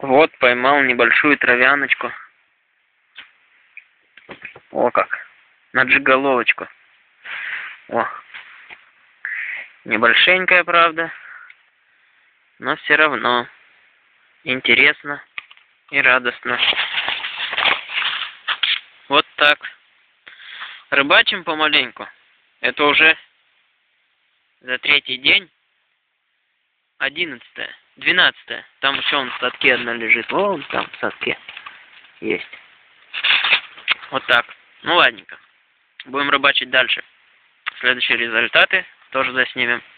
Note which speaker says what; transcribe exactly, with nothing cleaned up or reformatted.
Speaker 1: Вот, поймал небольшую травяночку. О как. На джиголовочку. О. Небольшенькая, правда. Но все равно интересно и радостно. Вот так. Рыбачим помаленьку. Это уже за третий день. Одиннадцатое. Двенадцатое. Там еще он в садке одна лежит. Вон там в садке есть. Вот так. Ну ладненько. Будем рыбачить дальше. Следующие результаты тоже заснимем.